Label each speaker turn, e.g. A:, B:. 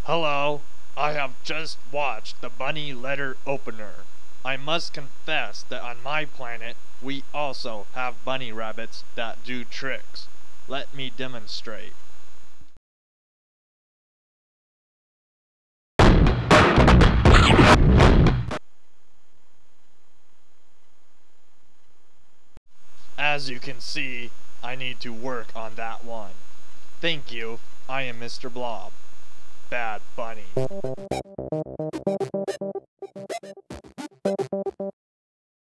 A: Hello, I have just watched the bunny letter opener. I must confess that on my planet, we also have bunny rabbits that do tricks. Let me demonstrate. As you can see, I need to work on that one. Thank you, I am Mr. Blob. Bad bunny.